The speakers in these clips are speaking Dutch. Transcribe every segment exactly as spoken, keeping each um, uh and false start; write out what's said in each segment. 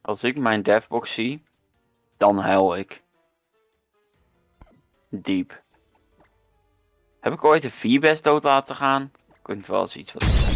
Als ik mijn devbox zie, dan huil ik. Diep. Heb ik ooit een Feebas dood laten gaan? Klinkt wel eens iets wat ik zeg.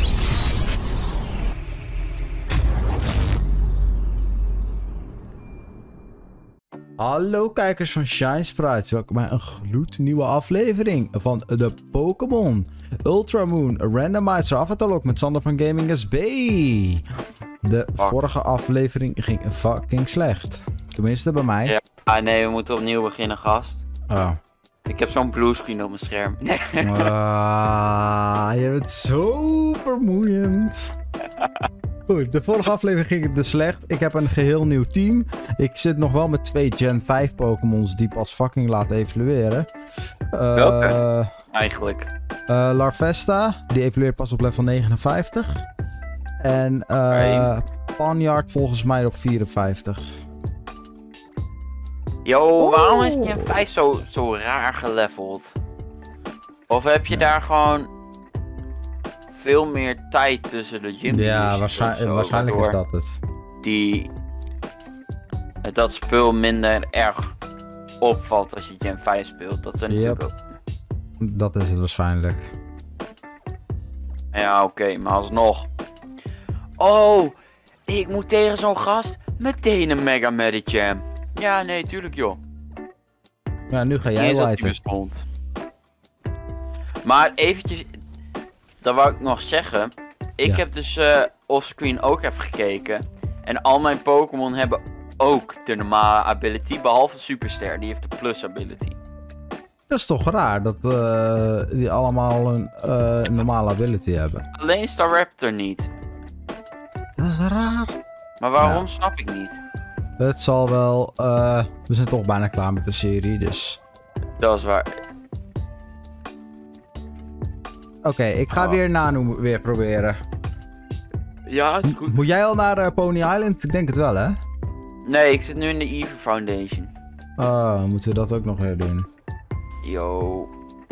Hallo kijkers van Shine Sprites, welkom bij een gloednieuwe aflevering van de Pokémon Ultramoon Randomizer Avatarlog met Sander van Gaming S B. De Fuck. vorige aflevering ging fucking slecht. Tenminste bij mij. Ja, ah, nee, we moeten opnieuw beginnen, gast. Oh. Ik heb zo'n bluescreen op mijn scherm. Nee. Ah, je bent zo vermoeiend. Goed, de vorige aflevering ging het dus slecht. Ik heb een geheel nieuw team. Ik zit nog wel met twee Gen vijf Pokémons die pas fucking laat evolueren. Uh, Welke? Eigenlijk. Uh, Larvesta, die evolueert pas op level negenenvijftig. En uh, okay. Panyard volgens mij op vierenvijftig. Yo, oh. Waarom is Gen vijf zo, zo raar geleveld? Of heb je ja. daar gewoon veel meer tijd tussen de gym? Ja, waarschijn zo, waarschijnlijk is dat het. Die dat spul minder erg opvalt als je Gen vijf speelt. Dat zijn yep. natuurlijk ook. Dat is het waarschijnlijk. Ja, oké, okay, maar alsnog. Oh, ik moet tegen zo'n gast meteen een Mega Medicham. Ja, nee, tuurlijk joh. Ja, nu ga jij whiten. Maar eventjes, dat wou ik nog zeggen. Ik ja. heb dus uh, offscreen ook even gekeken. En al mijn Pokémon hebben ook de normale ability, behalve Superster, die heeft de plus ability. Dat is toch raar, dat uh, die allemaal een uh, normale ability hebben. Alleen Staraptor niet. Dat is raar. Maar waarom, ja. snap ik niet. Het zal wel, uh, we zijn toch bijna klaar met de serie, dus. Dat is waar. Oké, okay, ik ga oh. weer Nanu weer proberen. Ja, is goed. Moet jij al naar uh, Pony Island? Ik denk het wel, hè? Nee, ik zit nu in de Eevee Foundation. Oh, moeten we dat ook nog weer doen? Yo.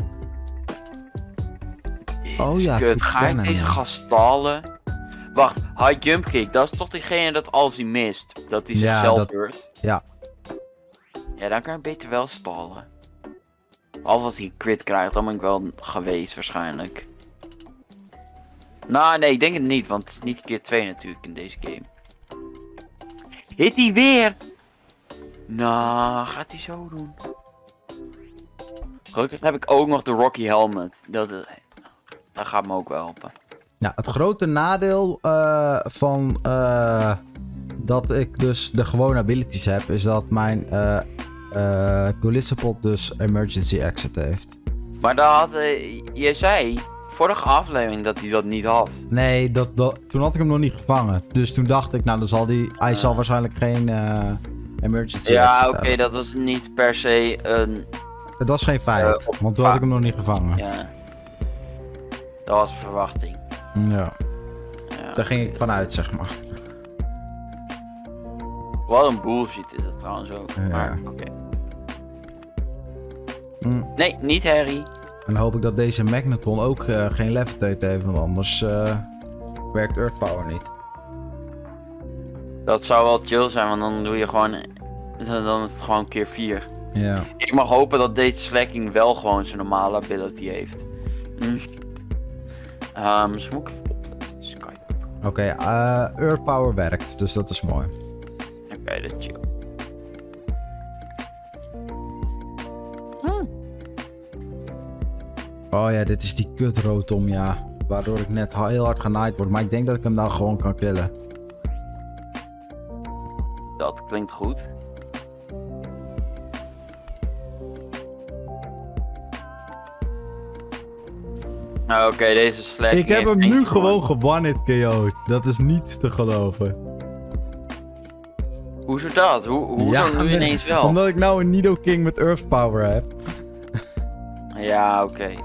Dit oh is ja, kut. Ga ik deze gast stallen? Wacht, high jump kick, dat is toch diegene dat als hij mist, dat hij zichzelf ja, hurt? Ja. Ja, dan kan je beter wel stallen. Behalve als hij een crit krijgt, dan ben ik wel geweest waarschijnlijk. Nou, nee, ik denk het niet, want het is niet keer twee natuurlijk in deze game. Hit hij weer? Nou, gaat hij zo doen? Gelukkig heb ik ook nog de Rocky Helmet. Dat, dat gaat me ook wel helpen. Nou, het grote nadeel uh, van uh, dat ik dus de gewone abilities heb, is dat mijn uh, uh, Golisopod dus emergency exit heeft. Maar dat had, uh, je zei vorige aflevering dat hij dat niet had. Nee, dat, dat, toen had ik hem nog niet gevangen. Dus toen dacht ik, nou dan zal die, hij uh. zal waarschijnlijk geen uh, emergency ja, exit oké, okay, dat was niet per se een... Het was geen feit, uh, want toen had ik hem nog niet gevangen. Ja. Dat was een verwachting. Ja, ja daar ging ik vanuit, zeg maar. Wat een bullshit is het trouwens ook. Ja. Maar oké. Okay. Mm. Nee, niet Harry. En dan hoop ik dat deze Magneton ook uh, geen levitate heeft, want anders uh, werkt Earth Power niet. Dat zou wel chill zijn, want dan doe je gewoon, dan is het gewoon keer vier. Ja. Ik mag hopen dat deze Slacking wel gewoon zijn normale ability heeft. Mm. Um, dus moet ik even opletten. Skype. Oké, okay, uh, Earth Power werkt, dus dat is mooi. Oké, okay, dat is chill. Hmm. Oh ja, dit is die kut Rotom, ja. Waardoor ik net heel hard genaaid word, maar ik denk dat ik hem dan gewoon kan killen. Dat klinkt goed. Nou oké, okay, deze Slacking. Ik heb hem nu gewoon ge-one-hit K O'd. Dat is niet te geloven. Hoezo dat? Hoe, hoe ja, dan doe je ineens wel? Omdat ik nou een Nidoking met Earth Power heb. Ja, oké. Okay.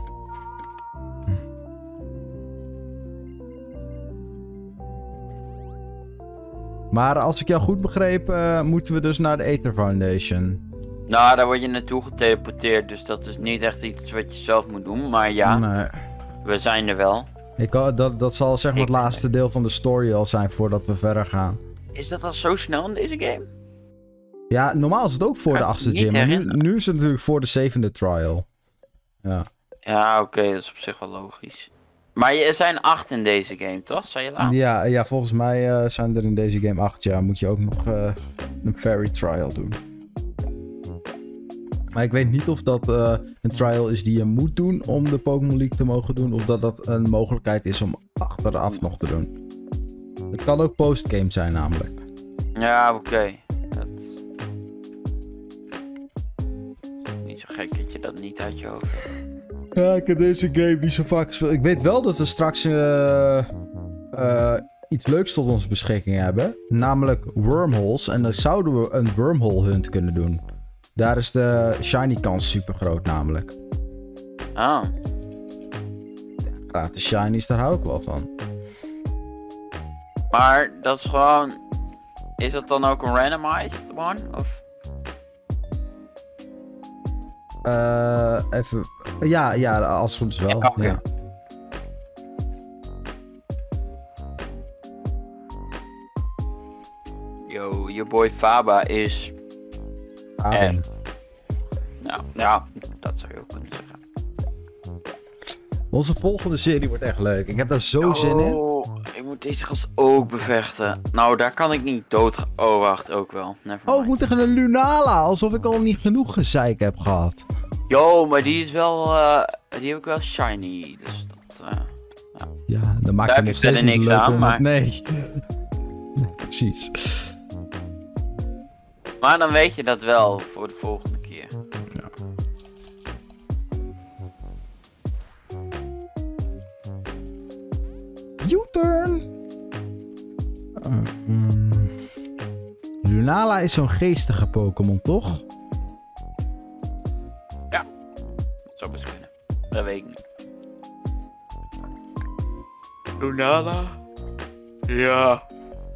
Maar als ik jou goed begreep, uh, moeten we dus naar de Aether Foundation. Nou, daar word je naartoe geteleporteerd, dus dat is niet echt iets wat je zelf moet doen. Maar ja, nee. We zijn er wel. Ik, dat, dat zal zeg maar het laatste deel van de story al zijn voordat we verder gaan. Is dat al zo snel in deze game? Ja, normaal is het ook voor Kan de ik achtste me gym. niet Maar nu, herinneren. nu is het natuurlijk voor de zevende trial. Ja. Ja, oké, okay, dat is op zich wel logisch. Maar er zijn acht in deze game, toch? Zei je laat? Ja, ja, volgens mij uh, zijn er in deze game acht jaar. Moet je ook nog uh, een fairy trial doen. Maar ik weet niet of dat uh, een trial is die je moet doen om de Pokémon League te mogen doen. Of dat dat een mogelijkheid is om achteraf nog te doen. Het kan ook postgame zijn namelijk. Ja, oké. Okay. Dat... Niet zo gek dat je dat niet uit je hoofd hebt. Ja, ik heb deze game niet zo vaak gespeeld. Ik weet wel dat we straks uh, uh, iets leuks tot onze beschikking hebben. Namelijk wormholes. En dan zouden we een wormhole hunt kunnen doen. Daar is de shiny kans super groot namelijk. Ah. Gratis shinies, daar hou ik wel van. Maar dat is gewoon... Is dat dan ook een randomized one? Of... Uh, even... Ja, ja, als het goed is wel. Ja, okay. Ja. Yo, je boy Faba is... Adem. Nou, ja, dat zou je ook kunnen zeggen. Onze volgende serie wordt echt leuk. Ik heb daar zo oh, zin in. Ik moet deze gast ook bevechten. Nou, daar kan ik niet dood gaan. Oh, wacht, ook wel. Never Oh, ik moet tegen een Lunala. Alsof ik al niet genoeg gezeik heb gehad. Yo, maar die is wel... Uh, die heb ik wel shiny. Dus dat... Uh, ja. ja, dan maakt daar het heb nog je steeds verder niet niks leuk aan, om- maar... Nee. nee. Precies. Maar dan weet je dat wel voor de volgende keer. Ja. U-turn! Uh, mm. Lunala is zo'n geestige Pokémon, toch? Dat zou best kunnen. Dat weet ik niet. Lunala? Ja.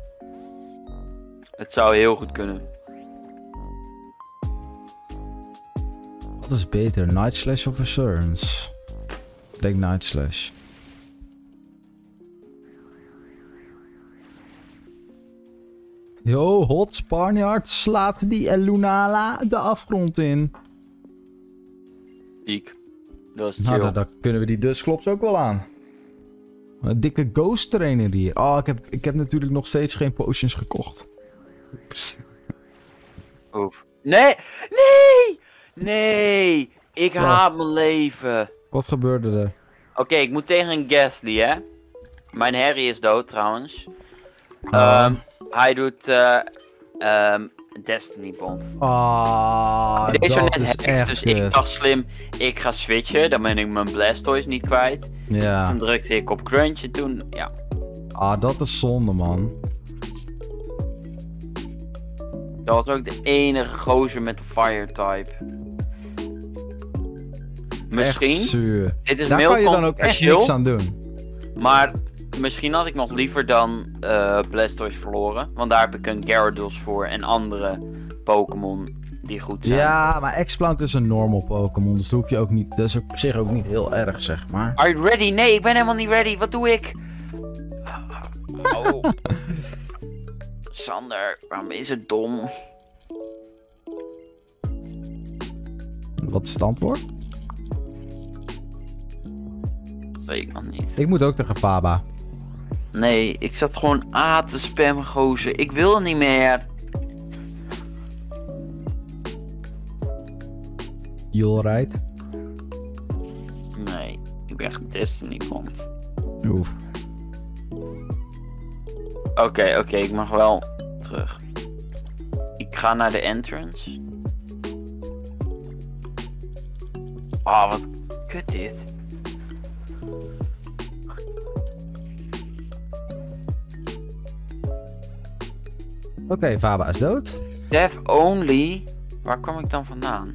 Het zou heel goed kunnen. Wat is beter, Night Slash of Assurance? Ik denk Night Slash. Yo, Hot Sparnyard slaat die Lunala de afgrond in. Ziek. Dat is chill. Nou, dan, dan kunnen we die dus klopt ook wel aan. Een dikke ghost trainer hier. Oh, ik heb, ik heb natuurlijk nog steeds geen potions gekocht. Psst. Oef. Nee! Nee! Nee! Ik Wat? haat mijn leven. Wat gebeurde er? Oké, okay, ik moet tegen een Ghastly, hè? Mijn Harry is dood, trouwens. Ah. Um, hij doet uh, um, Destiny Bond. Ah, Deze dat net is hacks, echt dus kut. ik dacht slim, ik ga switchen, dan ben ik mijn Blastoise niet kwijt. Ja. Toen drukte ik op Crunch en toen, ja. Ah, dat is zonde, man. Dat was ook de enige gozer met de Fire type. Misschien, Echt zuur. dit is Daar heel kan je dan ook echt controversieel, niks aan doen. maar misschien had ik nog liever dan uh, Blastoise verloren. Want daar heb ik een Gyarados voor en andere Pokémon die goed zijn. Ja, maar Explank is een normal Pokémon, dus dat hoef je ook niet. Dat is op zich ook niet heel erg, zeg maar. Are you ready? Nee, ik ben helemaal niet ready. Wat doe ik? Oh. Sander, waarom is het dom? Wat is het antwoord? Dat weet ik nog niet. Ik moet ook tegen Faba. Nee, ik zat gewoon A te spammen, gozer. Ik wil niet meer. You alright? Nee, ik ben geen Destiny Bond. Oef. Oké, okay, oké, okay, ik mag wel terug. Ik ga naar de entrance. Ah, oh, wat kut dit. Oké, okay, Faba is dood. Dev only. Waar kwam ik dan vandaan?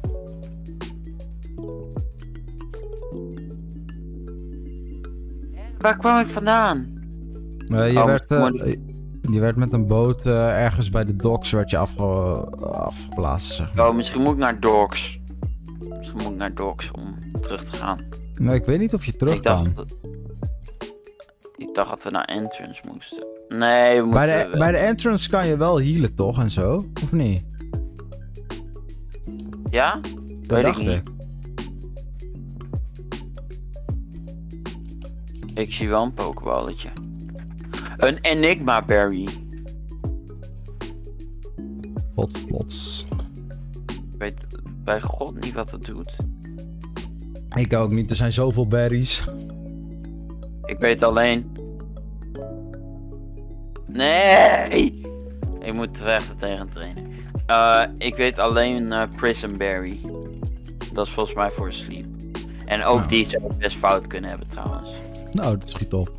Waar kwam ik vandaan? Uh, je, Oh, werd, uh, maar- je werd met een boot uh, ergens bij de docks werd je afge afgeblazen, zeg maar. Oh, misschien moet ik naar Docks. Misschien moet ik naar Docks om terug te gaan. Nee, ik weet niet of je terug Ik dacht, kan. dat... ik dacht dat we naar Entrance moesten. Nee, we moeten... Bij de, bij de entrance kan je wel healen toch en zo? Of niet? Ja? Dat Weet dacht ik ik. niet. Ik zie wel een pokeballetje. Een Enigma Berry. Plots, plots. Ik weet bij god niet wat het doet. Ik ook niet, er zijn zoveel berries. Ik weet alleen... Nee! Ik moet vechten tegen een trainer. Uh, ik weet alleen uh, Prism Berry. Dat is volgens mij voor sleep. En ook Oh. die zou ik best fout kunnen hebben trouwens. Nou, dat schiet op.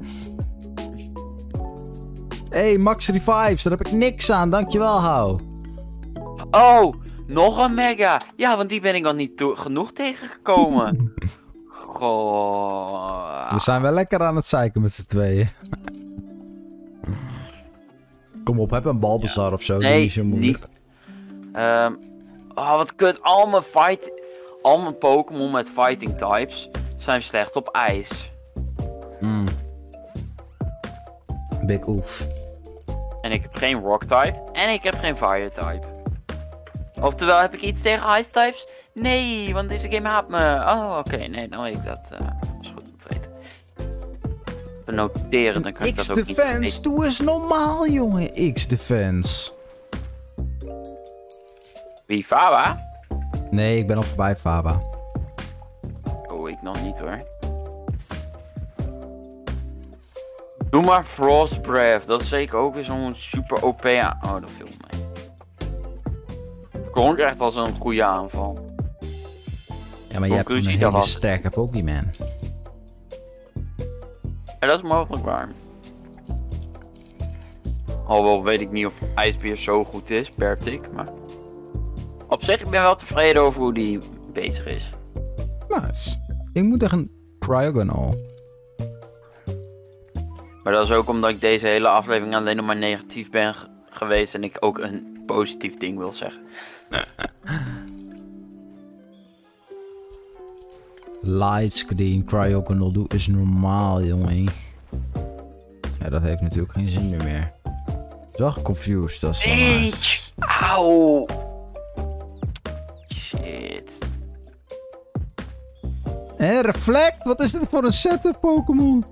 Hey, Max Revives, daar heb ik niks aan, dankjewel, hou. Oh, nog een mega. Ja, want die ben ik al niet toe- genoeg tegengekomen. Goh. We zijn wel lekker aan het zeiken met z'n tweeën. Kom op, heb een balbazar of zo, dat is Nee, niet zo moeilijk. niet. Um, oh, wat kut. Al mijn fight... Al mijn Pokémon met fighting types zijn slecht op ijs. Mm. Big oef. En ik heb geen rock type. En ik heb geen fire type. Oftewel, heb ik iets tegen ice types? Nee, want deze game haat me. Oh, oké. Okay. Nee, dan weet ik dat. Uh, dat is goed om te weten. Benoteren, dan kan ik dat ook niet X-Defense, weten. doe eens normaal, jongen. X-Defense. Wie, Faba? Nee, ik ben al voorbij, Faba. Oh, ik nog niet hoor. Doe maar Frost Breath. Dat is zeker ook weer zo'n super O P aan. Oh, dat viel mij. Het klonk echt als een goede aanval. Ja, maar je hebt een Conclusie, dat hele was- sterke Pokémon. En dat is mogelijk waar. Alhoewel weet ik niet of IJsbeer zo goed is per tik, maar... Op zich, ik ben wel tevreden over hoe die bezig is. Nice. Ik moet echt een Cryogonal. Maar dat is ook omdat ik deze hele aflevering alleen nog maar negatief ben g- geweest en ik ook een positief ding wil zeggen. Lightscreen Cryogonal doe is normaal, jongen. Ja, dat heeft natuurlijk geen zin nu meer. Is wel confused, dat is wel nice. Eetje! Auw! Shit. En Reflect? Wat is dit voor een setup Pokémon?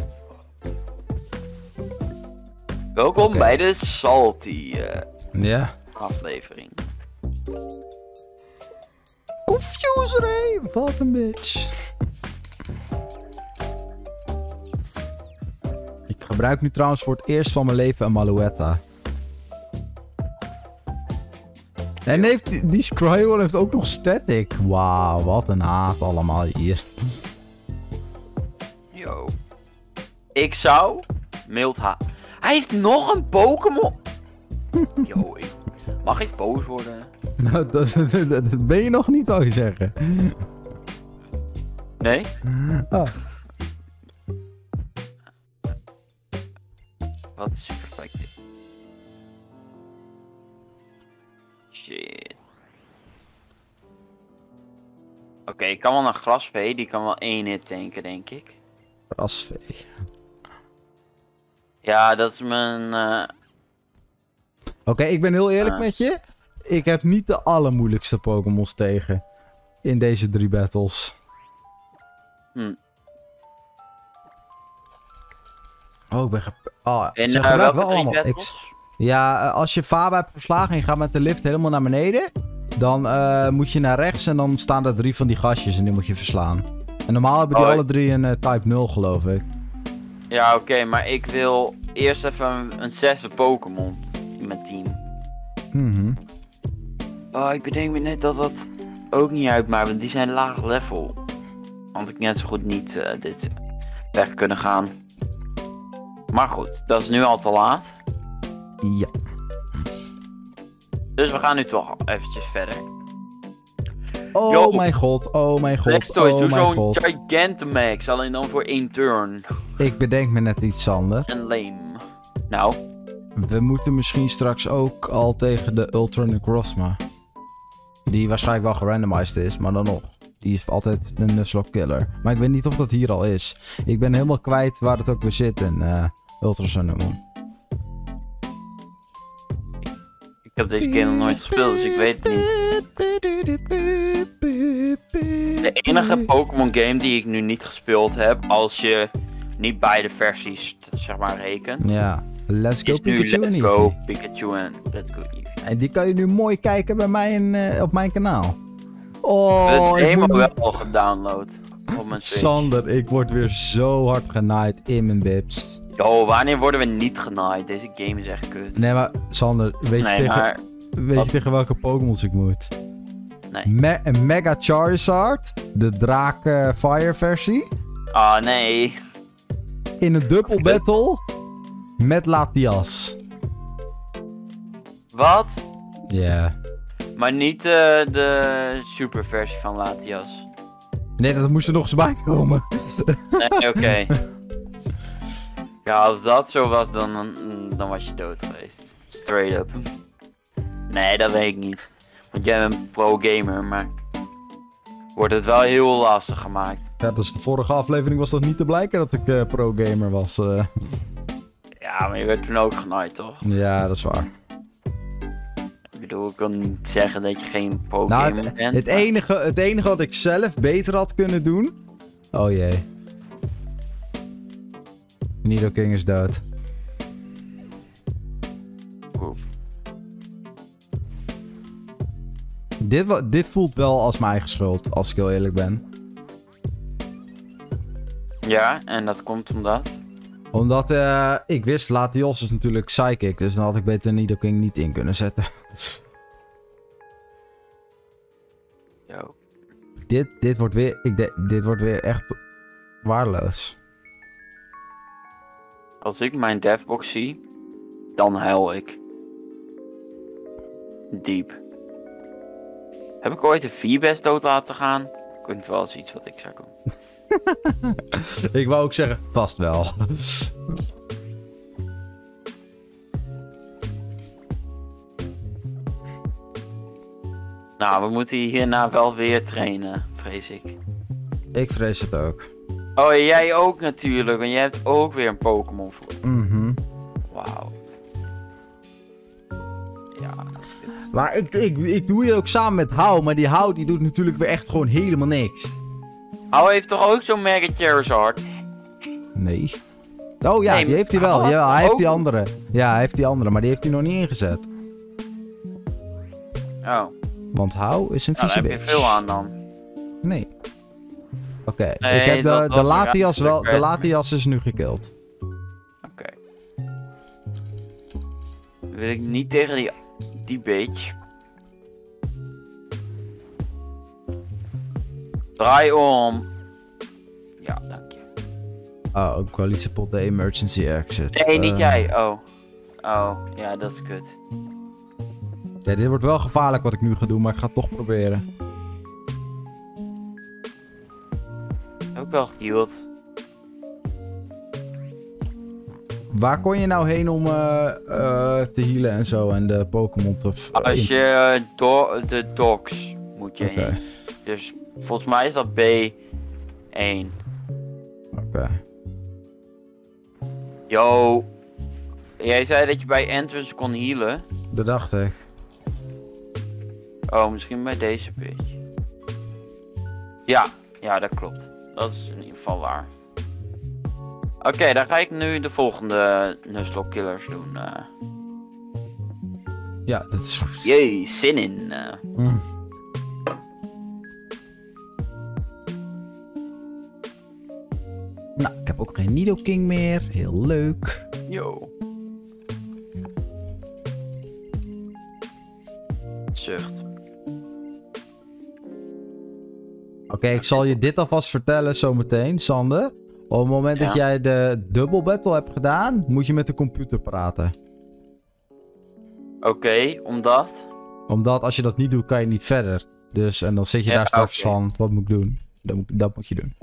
Welkom Oké. bij de Salty eh, Ja. aflevering. Confuser, hé. Wat een bitch. Ik gebruik nu trouwens voor het eerst van mijn leven een Maluetta. En heeft die, die Scryol heeft ook nog static. Wauw, wat een haat allemaal hier. Yo. Ik zou... Mild ha... Hij heeft nog een Pokémon! Yo, ik... Mag ik boos worden? Nou, dat, dat, dat- dat ben je nog niet, wou je zeggen. Nee? Ah. Wat is super gelijk dit? Shit. Oké, ik kan wel naar Glasvee. Die kan wel één hit tanken, denk ik. Rasvee. Ja, dat is mijn... eh, Oké, ik ben heel eerlijk Ah. met je. Ik heb niet de allermoeilijkste Pokémons tegen. In deze drie battles. Hm. Oh, ik ben gep... Oh, In ze uh, gebruiken welke drie allemaal battles? X. Ja, eh, als je Faba hebt verslagen en je gaat met de lift helemaal naar beneden, dan eh, moet je naar rechts en dan staan er drie van die gastjes en die moet je verslaan. En normaal hebben die Oh, alle drie een eh, type nul, geloof ik. Ja, oké, maar ik wil eerst even een, een zesde Pokémon in mijn team. Mhm. Oh, ik bedenk me net dat dat ook niet uitmaakt, want die zijn laag level. Want ik net zo goed niet eh, dit weg kunnen gaan. Maar goed, dat is nu al te laat. Ja. Dus we gaan nu toch eventjes verder. Oh Yo. mijn god, oh mijn god, Blastoise, oh doe mijn zo'n god. Gigantamax, alleen dan voor één turn. Ik bedenk me net iets, Sander. En lame. Nou, We moeten misschien straks ook al tegen de Ultra Necrozma. Die waarschijnlijk wel gerandomized is, maar dan nog. Die is altijd de Nuzlocke killer. Maar ik weet niet of dat hier al is. Ik ben helemaal kwijt waar het ook weer zit in uh, Ultra Sun and Moon. heb deze game nog nooit gespeeld, dus ik weet het niet. De enige Pokémon game die ik nu niet gespeeld heb, als je niet beide versies zeg maar rekent. Ja, Let's Go is nu Pikachu Let's en Go Eevee. Pikachu en Let's Go Eevee. En die kan je nu mooi kijken bij mij in, uh, op mijn kanaal. Oh, het ik game moet al nu- wel al gedownload op mijn Switch. Sander, ik word weer zo hard genaaid in mijn bips. Yo, wanneer worden we niet genaaid? Deze game is echt kut. Nee, maar Sander, weet, je, Nee, tegen, maar... weet wat? je tegen welke Pokémons ik moet? Nee. Me een Mega Charizard, de Draak uh, Fire versie, Ah, nee. in een dubbel battle met Latias. Wat? Ja. Maar niet uh, de super versie van Latias. Nee, dat moest er nog eens bij komen. Nee, oké. Ja, als dat zo was, dan, dan was je dood geweest. Straight up. Nee, dat weet ik niet. Want jij bent een pro-gamer, maar... wordt het wel heel lastig gemaakt. Ja, dus de vorige aflevering was dat niet te blijken dat ik uh, pro-gamer was. Uh. Ja, maar je werd toen ook genaaid, toch? Ja, dat is waar. Ik bedoel, ik kan niet zeggen dat je geen pro-gamer Nou, het, bent. het, maar- enige, het enige wat ik zelf beter had kunnen doen... Oh jee. Nidoking is dood. Oef. Dit, wa- dit voelt wel als mijn eigen schuld, als ik heel eerlijk ben. Ja, en dat komt omdat... Omdat uh, ik wist, Latios is natuurlijk Psychic, dus dan had ik beter Nidoking niet in kunnen zetten. Yo. dit, dit, wordt weer, ik de- dit wordt weer echt waardeloos. Als ik mijn devbox zie, dan huil ik. Diep. Heb ik ooit een Feebas dood laten gaan? Ik vind wel eens iets wat ik zou doen. Ik wou ook zeggen, vast wel. Nou, we moeten hierna wel weer trainen, vrees ik. Ik vrees het ook. Oh, jij ook natuurlijk, want jij hebt ook weer een Pokémon voor. Mhm. Wauw. Ja, dat is kut. Maar ik, ik, ik doe hier ook samen met Hou, maar die Hou die doet natuurlijk weer echt gewoon helemaal niks. Hou heeft toch ook zo'n Mega Charizard? Nee. Oh ja, Nee, die heeft hij Hou wel. had Ja, hij ook- heeft die andere. Ja, hij heeft die andere, maar die heeft hij nog niet ingezet. Oh, Want Hou is een nou, vieze daar heb je bitch. veel aan dan. Nee. Oké, Nee, ik heb dat de, was de weer Latias wel. eigenlijk, De eh, Latias is nu gekild. Oké. Wil ik niet tegen die, die bitch. Draai om. Ja, dank je. Oh, ook coalitiepot de emergency exit. Nee, niet Eh, jij. Oh. Oh, ja, dat is kut. Ja, dit wordt wel gevaarlijk wat ik nu ga doen, maar ik ga het toch proberen. Ook wel geheeld. Waar kon je nou heen om eh, eh, te healen en zo en de Pokémon te... f- Als in- je uh, do de docks moet je Oké, heen. Dus volgens mij is dat B één. oké. Yo. Jij zei dat je bij entrance kon healen. Dat dacht ik. Oh, misschien bij deze bitch. Ja, ja, dat klopt. Dat is in ieder geval waar. Oké, dan ga ik nu de volgende Nuzlocke killers doen. eh. Ja, dat is goed. Jee, zin in. eh. Mm. Nou, ik heb ook geen Nidoking meer. Heel leuk. Yo. Zucht. Oké, ik zal je dit alvast vertellen zometeen, Sander. Op het moment Ja. dat jij de double battle hebt gedaan, moet je met de computer praten. Oké, omdat. Omdat als je dat niet doet, kan je niet verder. Dus, en dan zit je Ja, daar straks oké. van, wat moet ik doen? Dat moet, dat moet je doen.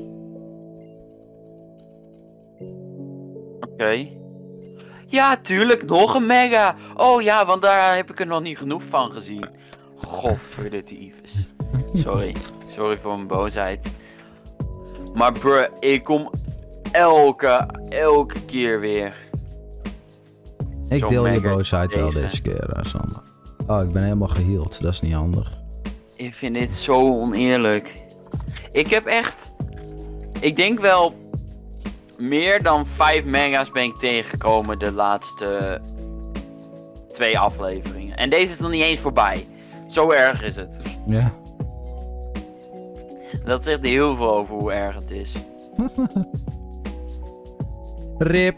Oké. Ja, tuurlijk, nog een mega. Oh ja, want daar heb ik er nog niet genoeg van gezien. Godverdomme Yves. Sorry. Sorry voor mijn boosheid. Maar bruh, ik kom elke, elke keer weer. Ik Zo'n deel je mega boosheid wel tegen. deze keer, uh, Sander. Oh, ik ben helemaal geheeld. Dat is niet handig. Ik vind dit zo oneerlijk. Ik heb echt... Ik denk wel... Meer dan vijf mega's ben ik tegengekomen de laatste... twee afleveringen. En deze is nog niet eens voorbij. Zo erg is het. Ja. Dat zegt heel veel over hoe erg het is. Rip.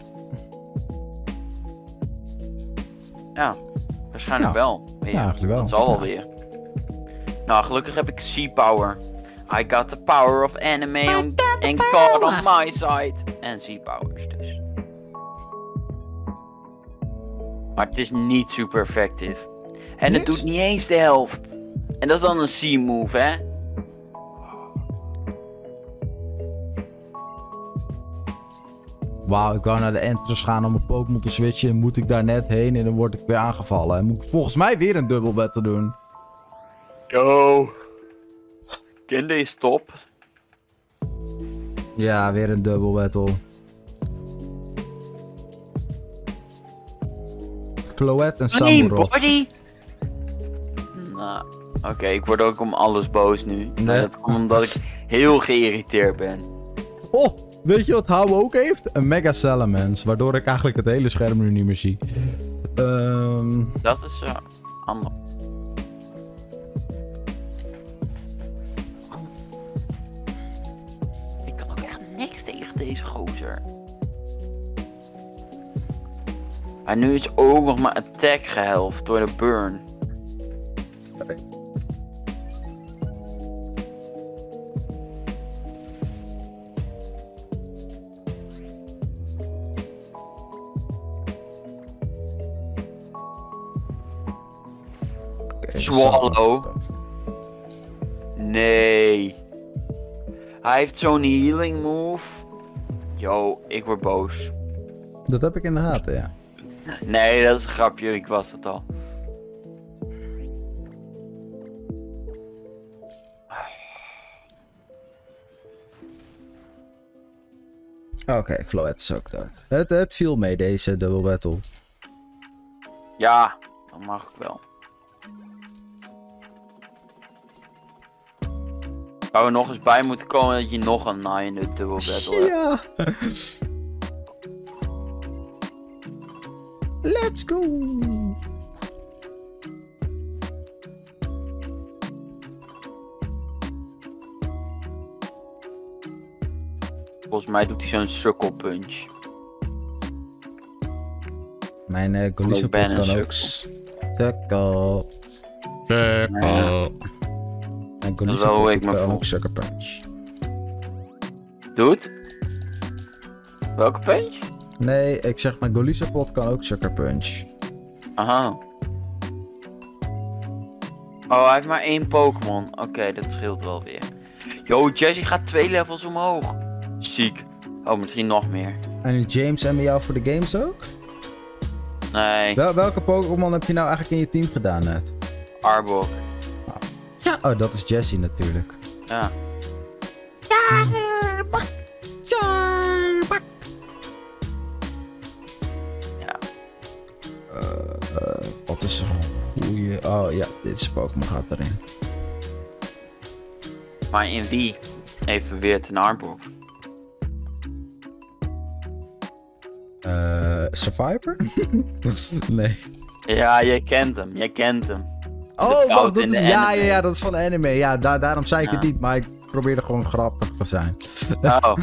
Ja, waarschijnlijk Ja. wel. Weer. Ja, eigenlijk wel. Dat zal wel Ja. weer. Nou, gelukkig heb ik Z-Power. I got the power of anime on, and God on my side. En Z-Powers dus. Maar het is niet super effectief. En Niks? het doet niet eens de helft. En dat is dan een C-move, hè? Wauw, ik wou naar de entrance gaan om mijn Pokémon te switchen. Moet ik daar net heen en dan word ik weer aangevallen. En moet ik volgens mij weer een dubbel battle doen. Yo. Ken deze top? Ja, weer een dubbel battle. Floette en Nee, Samurott. body! Nou, oké, ik word ook om alles boos nu. Maar Nee. dat komt omdat ik heel geïrriteerd ben. Oh, weet je wat Hou ook heeft? Een Mega Salamence, waardoor ik eigenlijk het hele scherm nu niet meer zie. Ehm... Dat is uh, anders. Ik kan ook echt niks tegen deze gozer. En nu is ook nog maar attack gehelft door de burn. Okay, Swallow. Nee. Hij heeft zo'n healing move. Yo, ik word boos. Dat heb ik in de gaten, ja. Nee, dat is een grapje, ik was het al. Oké, okay, Floette is ook dood. Het, het viel mee, deze double battle. Ja, dat mag ik wel. Zou er nog eens bij moeten komen dat je nog een nine in de dubbel battle hebt. Ja. Let's go. Volgens mij doet hij zo'n circle punch. Mijn uh, Ik Golisopod ben een kan ook... Sukkel. Ja. Mijn Dat is wel hoe ik Golisopod me kan voel. ook Sucker Punch. Doet? Welke punch? Nee, ik zeg mijn Golisopod kan ook Sucker Punch. Aha. Oh, hij heeft maar één Pokémon. Oké, okay, dat scheelt wel weer. Yo, Jessie gaat twee levels omhoog. Ziek. Oh, misschien nog meer. En James en jou voor de games ook? Nee, Wel, welke Pokémon heb je nou eigenlijk in je team gedaan net? Arbok. Ja. Oh, dat is Jessie natuurlijk. Ja. Ja. Uh, wat is een goeie... Oh ja, dit is Pokémon gaat erin. Maar in wie even weer een Arbok? Uh, Survivor? Nee. Ja, jij kent hem. Jij kent hem. Oh, fout wacht, dat in is, de ja, anime. ja, ja, dat is van de anime. Ja, daar, daarom zei ik Ja. het niet, maar ik probeerde gewoon grappig te zijn. Oh.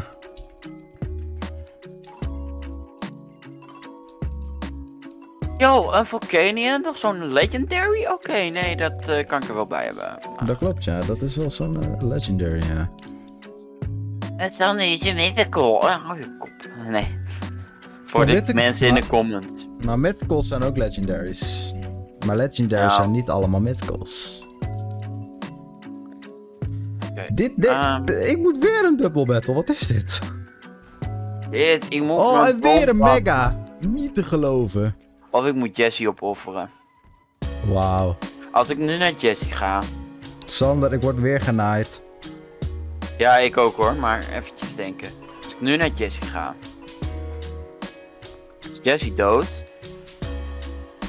Yo, een Volcanion? Nog zo'n Legendary? Oké, okay, nee, dat uh, kan ik er wel bij hebben. Maar... Dat klopt, ja. Dat is wel zo'n uh, Legendary, ja. Het is dan niet een mythical. Oh, hou je kop. Nee. Voor Maar de mythic- mensen in de maar- comments. Maar Mythicals zijn ook Legendaries. Maar Legendaries Ja. zijn niet allemaal Mythicals. Okay. Dit, dit, Ehm. ik moet weer een double battle. Wat is dit? Dit, ik moet Oh, mijn en weer een bomba- mega. Niet te geloven. Of ik moet Jessie opofferen. Wauw. Als ik nu naar Jessie ga. Sander, ik word weer genaaid. Ja, ik ook hoor, maar eventjes denken. Als ik nu naar Jessie ga. Is Jessie dood?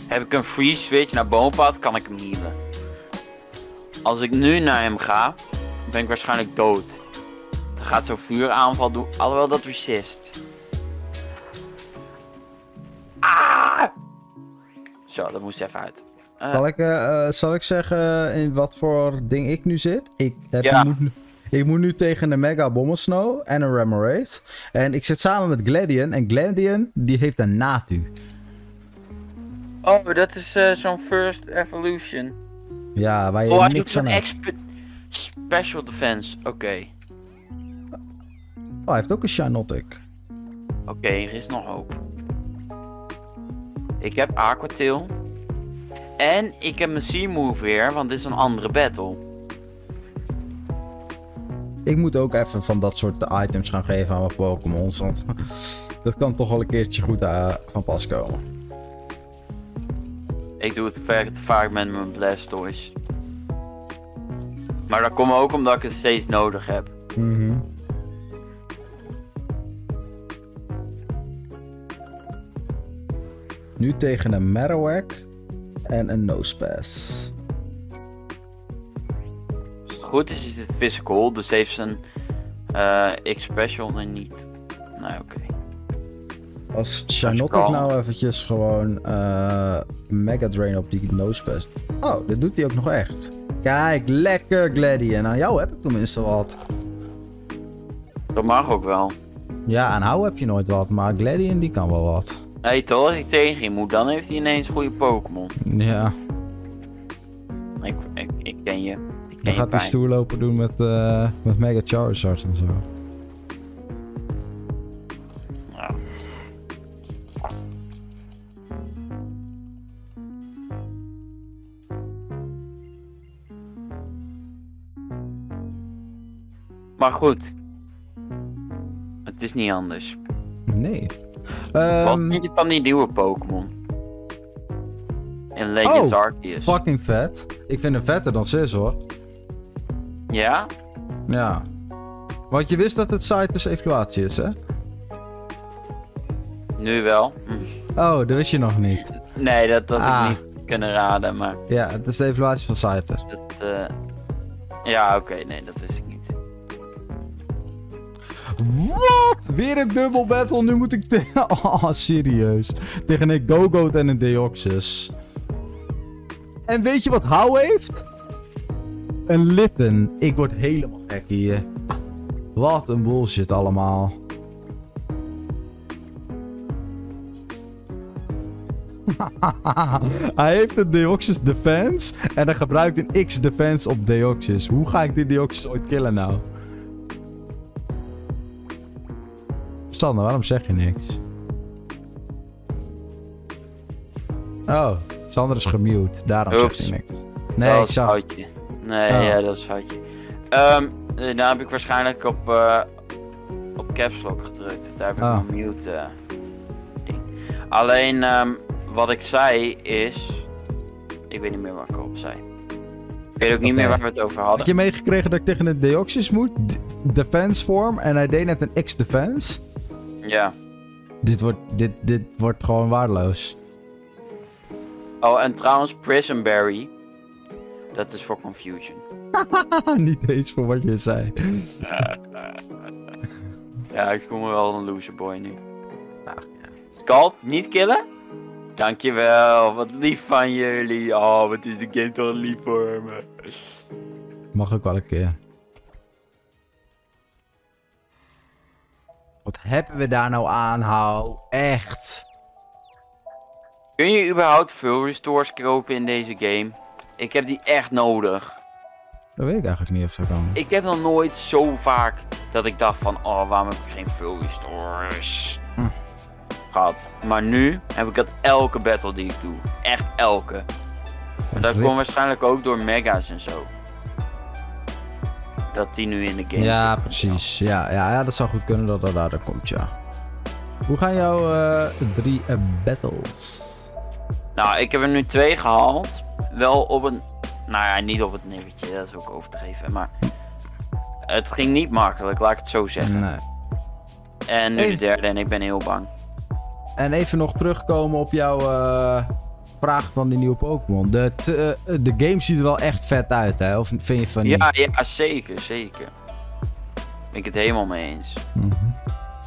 Heb ik een free switch naar Boompad, kan ik hem healen. Als ik nu naar hem ga, ben ik waarschijnlijk dood. Dan gaat zo'n vuuraanval doen, alhoewel dat resist. Ah! Zo, dat moest even uit. Uh, Zal ik, uh, zal ik zeggen in wat voor ding ik nu zit? Ik, heb Ja. moet, nu- ik moet nu tegen een Mega Bommelsnow en een Remoraid. En ik zit samen met Gladion. En Gladion, die heeft een Natu. Oh, dat is uh, zo'n first evolution. Ja, waar je Oh, hij doet niks zo'n aan hebt. exp special defense. Oké. Okay. Oh, hij heeft ook een Shinotic. Oké, okay, er is nog hoop. Ik heb Aquatail. En ik heb mijn C-move weer, want dit is een andere battle. Ik moet ook even van dat soort items gaan geven aan mijn Pokémons. Want dat kan toch wel een keertje goed uh, van pas komen. Ik doe het ver te vaak met mijn Blastoise. Maar dat komt ook omdat ik het steeds nodig heb. Mm-hmm. Nu tegen een Marowak en een Nosepass. Als het goed is, is het physical, dus heeft zijn uh, X-special en niet. Nee, oké. Okay. Als Shinotic nou eventjes gewoon uh, Mega Drain op die Nosepass. Oh, dit doet hij ook nog echt. Kijk, lekker Gladion. Aan jou heb ik tenminste wat. Dat mag ook wel. Ja, aan jou heb je nooit wat, maar Gladion die kan wel wat. Nee, toch als ik tegen je moet, dan heeft hij ineens goede Pokémon. Ja. Ik, ik, ik ken je. Ik ken Dan je gaat hij stoer lopen doen met, uh, met Mega Charizard en zo. Ja. Maar goed. Het is niet anders. Nee. Wat Um, vind je van die nieuwe Pokémon? In Legends oh, Arceus. Fucking vet. Ik vind hem vetter dan Scizor. Ja? Ja. Want je wist dat het Cytus evaluatie is, hè? Nu wel. Hm. Oh, dat wist je nog niet. Nee, dat had Ah. ik niet kunnen raden, maar... Ja, het is de evaluatie van Scyther. Dat, uh... Ja, oké, okay, nee, dat wist ik niet. Wat? Weer een dubbel battle. Nu moet ik tegen... Oh, serieus. Tegen een Go-Goat en een Deoxys. En weet je wat Hou heeft? Een Litten. Ik word helemaal gek hier. Wat een bullshit allemaal. Hij heeft een Deoxys defense. En hij gebruikt een X defense op Deoxys. Hoe ga ik die Deoxys ooit killen nou? Sander, waarom zeg je niks? Oh, Sander is gemute. Daarom Oeps. zeg je niks. Nee, dat ik was een zag... foutje. Nee, Oh. ja, dat is een foutje. Um, dan heb ik waarschijnlijk op, uh, op Caps Lock gedrukt. Daar heb ik Oh. mijn mute uh, ding. Alleen, um, wat ik zei is... Ik weet niet meer waar ik op zei. Ik weet ook niet Oké. meer waar we het over hadden. Had je meegekregen dat ik tegen een Deoxys moet? D- defense vorm. En hij deed net een X defense. Ja. Dit wordt, dit, dit wordt gewoon waardeloos. Oh, en trouwens, Prison Berry. Dat is voor Confusion. Niet eens voor wat je zei. Ja, ik voel me wel een loser boy nu. Nou, Scald, niet killen? Dankjewel, wat lief van jullie. Oh, wat is de game toch lief voor me. Mag ook wel een keer. Wat hebben we daar nou aan, Hou? Echt. Kun je überhaupt veel restores kopen in deze game? Ik heb die echt nodig. Dat weet ik eigenlijk niet of dat kan. Ik heb nog nooit zo vaak dat ik dacht van, oh, waarom heb ik geen full restores Hm. gehad. Maar nu heb ik dat elke battle die ik doe. Echt elke. Maar dat komt waarschijnlijk ook door mega's en zo. Dat die nu in de game Ja, zitten. precies. Ja, ja, ja, dat zou goed kunnen dat dat daardoor komt, ja. Hoe gaan jouw uh, drie uh, battles? Nou, ik heb er nu twee gehaald. Wel op een... Nou ja, niet op het nippertje. Dat is ook overdreven. Maar... Het ging niet makkelijk, laat ik het zo zeggen. Nee. En nu Hey. de derde en ik ben heel bang. En even nog terugkomen op jouw, uh, vragen van die nieuwe Pokémon. De, te, uh, de game ziet er wel echt vet uit, hè? Of vind je van niet? Ja, ja, zeker, zeker. Ben ik het helemaal mee eens. Mm-hmm.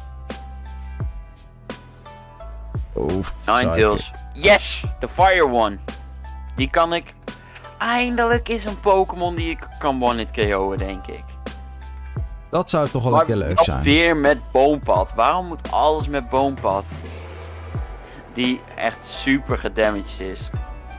Oh, Ninetales. Yes! De Fire One. Die kan ik... Eindelijk is een Pokémon die ik kan one-hit K O'en, denk ik. Dat zou toch wel Maar een keer leuk zijn. weer met Boompad. Waarom moet alles met Boompad? Die echt super gedamaged is.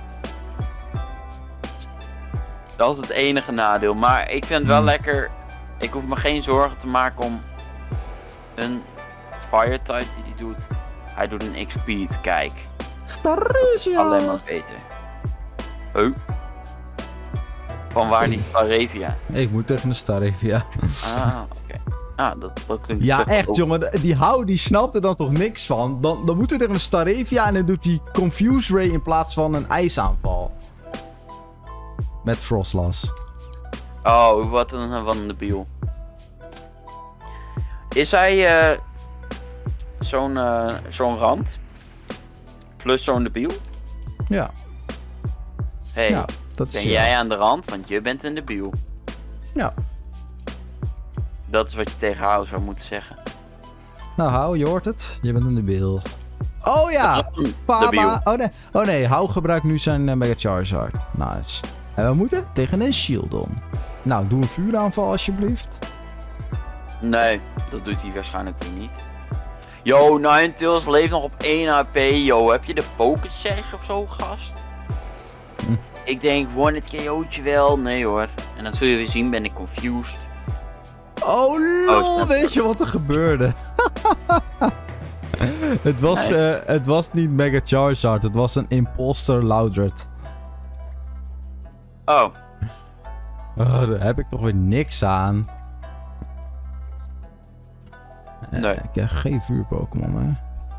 Dat is het enige nadeel. Maar ik vind het wel Hmm. lekker. Ik hoef me geen zorgen te maken om een Fire type die die doet. Hij doet een X-Speed, kijk. Staravia. Alleen maar beter. Oh. Van waar die Staravia? Ik moet tegen een Staravia. Ah, oké. Okay. Ah, dat, dat klinkt Ja, toch echt ook. jongen. Die hou, die snapt er dan toch niks van. Dan, dan moet hij tegen een Staravia en dan doet hij Confuse Ray in plaats van een ijsaanval. Met Frostlass. Oh, wat een, wat een debiel. Is hij uh, zo'n uh, zo'n rand? Plus zo'n debiel? Ja. Hey, Ja, dat is ben ja. jij aan de rand? Want je bent een debiel. Ja. Dat is wat je tegen haar zou moeten zeggen. Nou, hou, je hoort het. Je bent een debiel. Oh ja! Debiel. Papa! Oh nee, oh nee. Hou gebruikt nu zijn uh, Mega Charizard. Nice. En we moeten tegen een Shieldon. Nou, doe een vuuraanval alsjeblieft. Nee, dat doet hij waarschijnlijk weer niet. Yo, Ninetales leeft nog op één H P. Yo, heb je de Focus Sash of zo, gast? Hm. Ik denk, one-hit K O'tje wel. Nee hoor. En dan zul je weer zien, ben ik confused. Oh lol, snap weet je wat er gebeurde? het, was, Nee. uh, het was niet Mega Charizard, het was een Imposter Loudred. Oh, Oh, daar heb ik toch weer niks aan. Eh, Nee. Ik heb geen vuur-Pokémon, hè.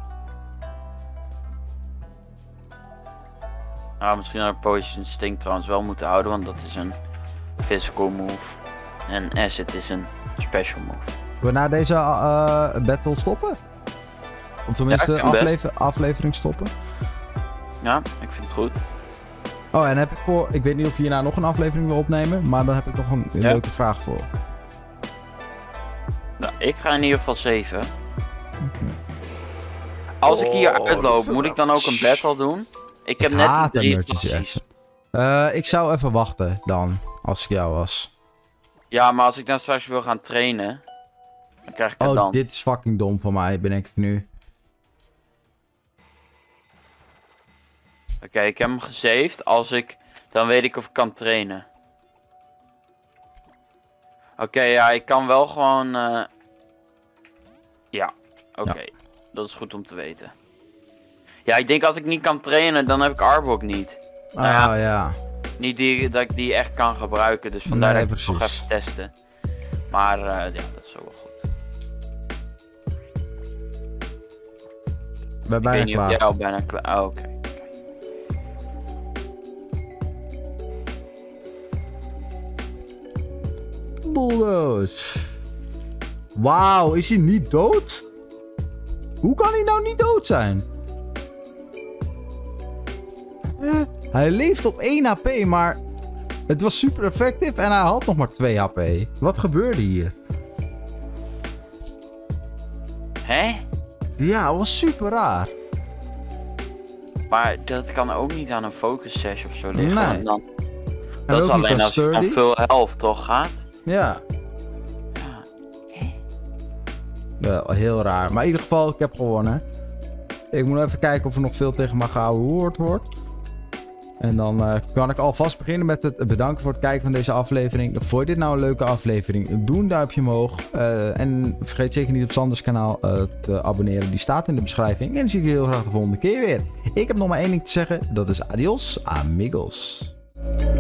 nou, misschien had ik Poison Instinct trouwens wel moeten houden, want dat is een physical move. En Acid is een special move. Zullen we na deze uh, battle stoppen? Of tenminste Ja, ik vind aflever aflevering stoppen? Ja, ik vind het goed. Oh, en heb ik voor... Ik weet niet of je hierna nog een aflevering wil opnemen, maar dan heb ik nog een, een Ja. leuke vraag voor. Nou, ik ga in ieder geval zeven. Als ik hier Oh, uitloop, dat- moet ik dan ook een battle doen? Ik heb Ik net haat die drie Emergency versies. Action. Eh, ik zou even wachten dan, als ik jou was. Ja, maar als ik dan straks wil gaan trainen, dan krijg ik het Oh, dan. dit is fucking dom van mij, bedenk ik nu. Oké, okay, ik heb hem gesaved. Als ik, dan weet ik of ik kan trainen. Oké, okay, ja, ik kan wel gewoon... Uh... Ja, oké. Okay. Ja. Dat is goed om te weten. Ja, ik denk als ik niet kan trainen, dan heb ik Arbok niet. Ah, Nou ja. ja. Niet die, dat ik die echt kan gebruiken, dus vandaar Nee, dat ik het nog even testen. Maar uh, ja, dat is ook wel goed. Ik ben bijna ik weet niet klaar. of jij al bijna klaar... Oh, oké. Okay. Bulldoze. Wauw, is hij niet dood? Hoe kan hij nou niet dood zijn? Eh, hij leeft op één H P, maar het was super effectief en hij had nog maar twee H P. Wat gebeurde hier? Hè? Ja, het was super raar. Maar dat kan ook niet aan een focus sash of zo liggen. Nee. En dan, En dat is ook niet alleen aan als je van sturdy. veel health toch gaat. Ja. Ja. Hè? Wel, heel raar. Maar in ieder geval, ik heb gewonnen. Ik moet even kijken of er nog veel tegen me gehoord wordt. En dan uh, kan ik alvast beginnen met het bedanken voor het kijken van deze aflevering. Vond je dit nou een leuke aflevering? Doe een duimpje omhoog. Uh, en vergeet zeker niet op Sanders kanaal uh, te abonneren. Die staat in de beschrijving. En dan zie ik je heel graag de volgende keer weer. Ik heb nog maar één ding te zeggen. Dat is adios, amigos.